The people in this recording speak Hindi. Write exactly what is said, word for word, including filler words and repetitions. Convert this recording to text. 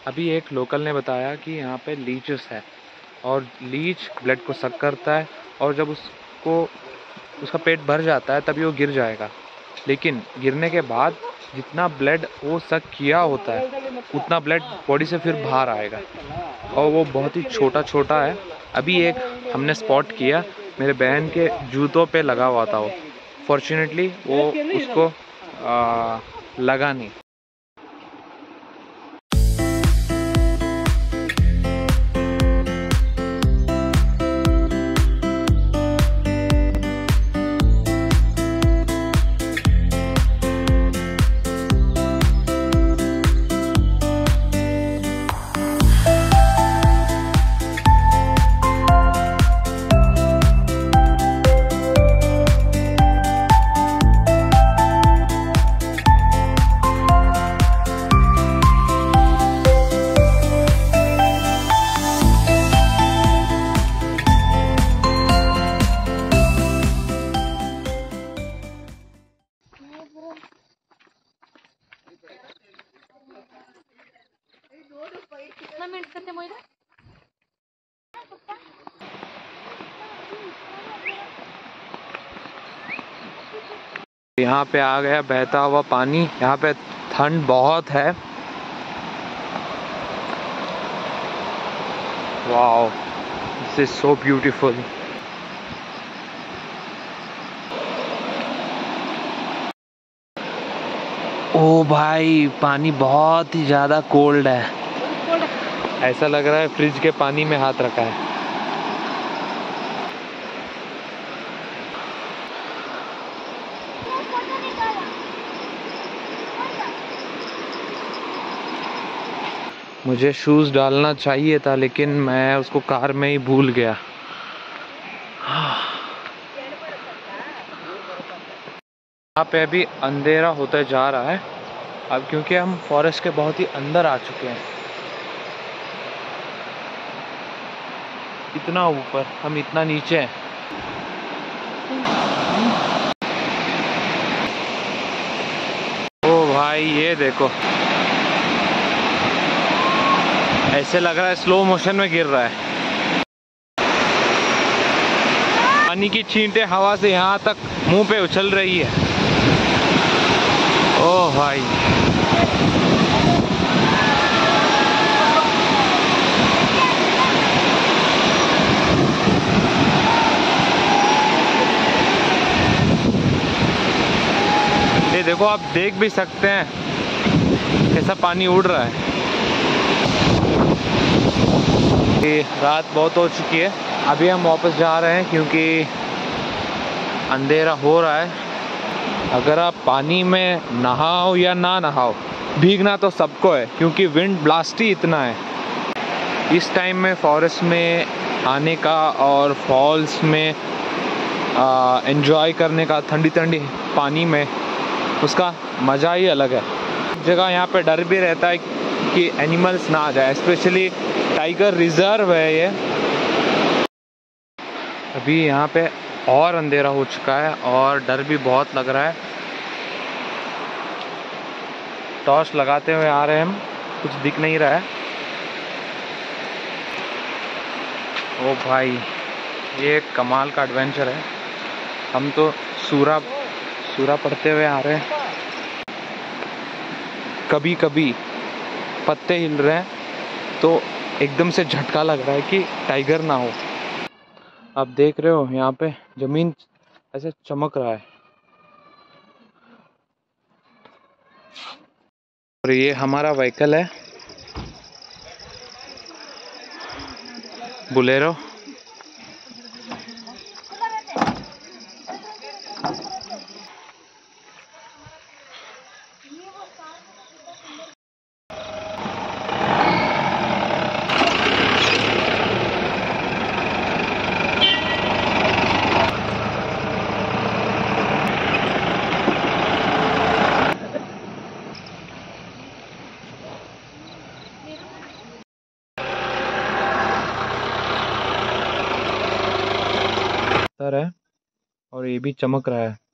अभी एक लोकल ने बताया कि यहाँ पे लीचेस है और लीच ब्लड को सक करता है और जब उसको उसका पेट भर जाता है तभी वो गिर जाएगा। लेकिन गिरने के बाद जितना ब्लड वो सक किया होता है उतना ब्लड बॉडी से फिर बाहर आएगा और वो बहुत ही छोटा छोटा है। अभी एक हमने स्पॉट किया, मेरे बहन के जूतों पे लगा हुआ था वो। फॉर्चुनेटली वो उसको आ, लगा नहीं। यहाँ पे आ गया बहता हुआ पानी। यहाँ पे ठंड बहुत है। Wow, this is so beautiful. ओ भाई, पानी बहुत ही ज़्यादा कोल्ड है। ऐसा लग रहा है फ्रिज के पानी में हाथ रखा है। मुझे शूज़ डालना चाहिए था लेकिन मैं उसको कार में ही भूल गया। यहाँ पे अभी अंधेरा होता जा रहा है अब, क्योंकि हम फॉरेस्ट के बहुत ही अंदर आ चुके हैं। इतना ऊपर, हम इतना नीचे हैं। ओ भाई, ये देखो, ऐसे लग रहा है स्लो मोशन में गिर रहा है। पानी की छींटे हवा से यहाँ तक मुंह पे उछल रही है। ओह भाई, ये देखो, आप देख भी सकते हैं कैसा पानी उड़ रहा है। रात बहुत हो चुकी है, अभी हम वापस जा रहे हैं क्योंकि अंधेरा हो रहा है। अगर आप पानी में नहाओ या ना नहाओ, भीगना तो सबको है क्योंकि विंड ब्लास्ट ही इतना है। इस टाइम में फॉरेस्ट में आने का और फॉल्स में एंजॉय करने का ठंडी ठंडी पानी में, उसका मज़ा ही अलग है। जगह यहाँ पे डर भी रहता है कि एनिमल्स ना आ जाए, स्पेशली टाइगर रिजर्व है ये। अभी यहाँ पे और अंधेरा हो चुका है और डर भी बहुत लग रहा है। टॉर्च लगाते हुए आ रहे हैं हम, कुछ दिख नहीं रहा है। ओ भाई, ये एक कमाल का एडवेंचर है। हम तो सूरा सूरा पढ़ते हुए आ रहे हैं। कभी कभी पत्ते हिल रहे हैं तो एकदम से झटका लग रहा है कि टाइगर ना हो। आप देख रहे हो यहाँ पे जमीन ऐसे चमक रहा है। और ये हमारा व्हीकल है, बोलेरो। है और ये भी चमक रहा है।